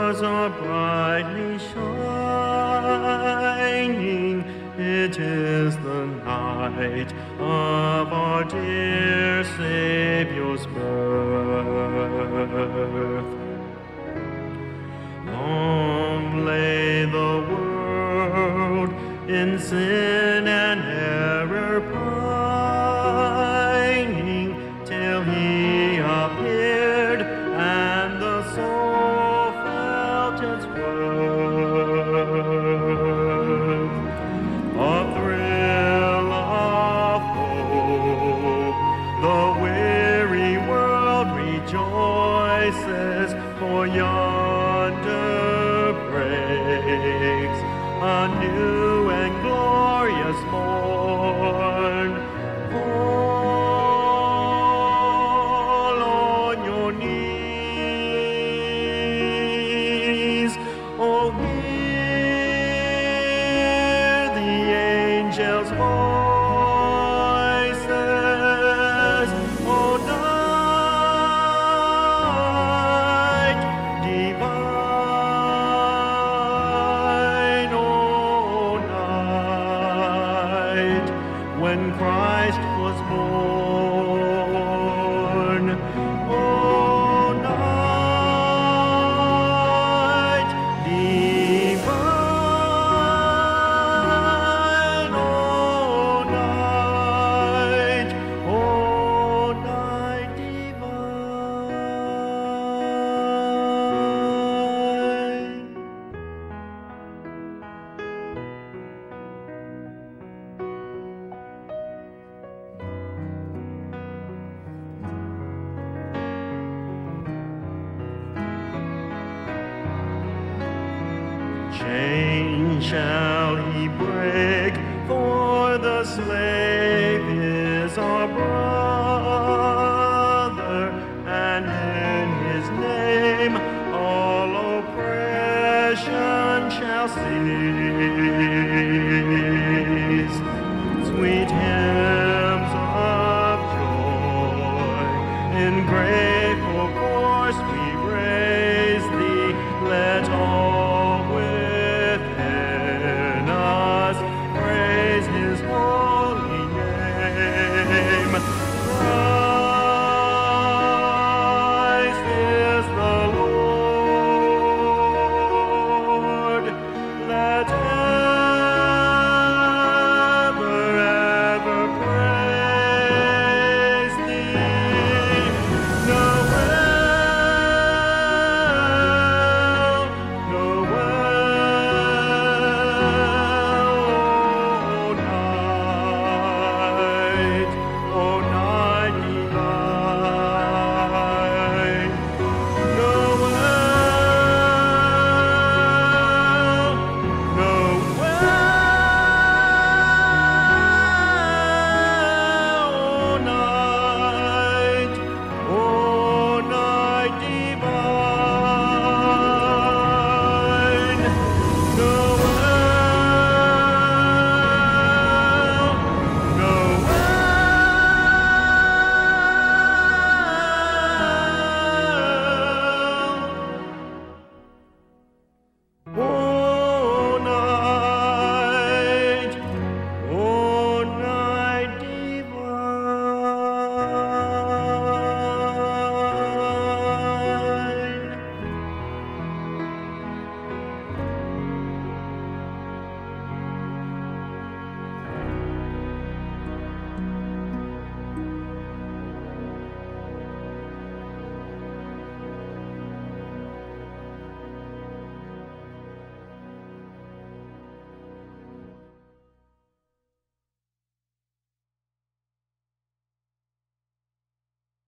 stars are brightly shining. It is the night of our dear Savior's birth. Long lay the world in sin and error pining, till He appeared and the soul felt its worth. A thrill of hope, the weary world rejoices, for yonder breaks a new and glorious morn. Fall on your knees, oh, hear the angels' voices, oh, night divine, oh, night when Christ was born, oh, night divine, oh, night divine. Chain shall He break, for the slave